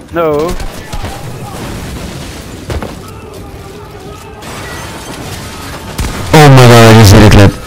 No. Oh my god, I just hit a clip.